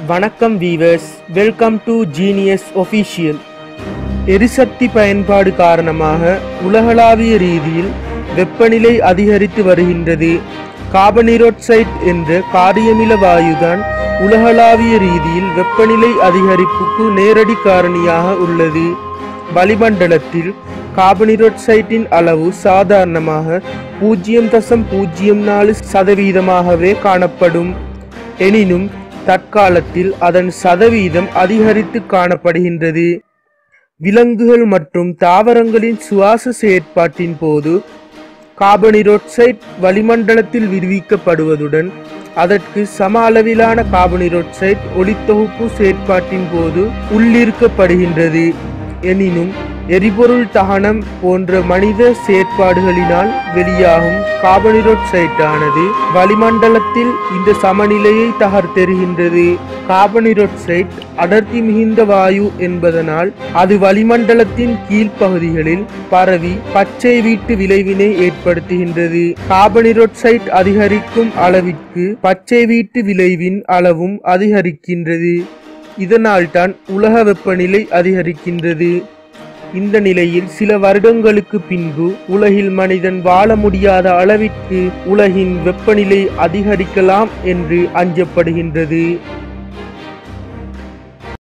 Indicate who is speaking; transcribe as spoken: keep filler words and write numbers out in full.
Speaker 1: வணக்கம் viewers, welcome to genius official. எரிசக்தி பயன்பாடு காரணமாக உலகளாவிய ரீதியில் வெப்பநிலை அதிகரித்து வருகின்றது. கார்பனீரொட்சைட் என்ற காரியமில வாயுதான் உலகளாவிய ரீதியில் வெப்பநிலை அதிகரிப்புக்கு நேரடி காரணியாக உள்ளது. வளிமண்டலத்தில் கார்பனீரொட்சைட்டின் அளவு சாதாரணமாக பூஜ்ஜியம் தசம் பூஜ்ஜியம் நாலு சதவீதமாகவே காணப்படும். எனினும் தற்காலத்தில் அதன் சதவீதம் அதிகரித்து காணப்படுகின்றது. விலங்குகள் மற்றும் தாவரங்களின் சுவாச செயற்பாட்டின் போது கார்பனீரொட்சைட் வளிமண்டலத்தில் விடுவிக்கப்படுவதுடன் அதற்கு சம அளவிலான கார்பனீரொட்சைட் ஒளித்தொகுப்பு செயற்பாட்டின் போது உள்ளிருக்கப்படுகின்றது. எனினும் எரிபொருள் தகனம் போன்ற மனித செயற்பாடுகளினால் வெளியாகும் கார்பனீரொட்சைட்டானது வளிமண்டலத்தில் இந்த சமநிலையை தகர்த்தெறிகின்றது. கார்பனீரொட்சைட் அடர்த்தி மிகுந்த வாயு என்பதனால் அது வளிமண்டலத்தின் கீழ்ப்பகுதிகளில் பரவி பச்சை வீட்டு விளைவினை ஏற்படுத்துகின்றது. கார்பனீரொட்சைட் அதிகரிக்கும் அளவிற்கு பச்சை வீட்டு விளைவின் அளவும் அதிகரிக்கின்றது. இதனால் தான் உலக வெப்பநிலை அதிகரிக்கின்றது. இந்த நிலையில் சில வருடங்களுக்கு பின்பு உலகில் மனிதன் வாழ முடியாத அளவிற்கு உலகின் வெப்பநிலை அதிகரிக்கலாம் என்று அஞ்சப்படுகின்றது.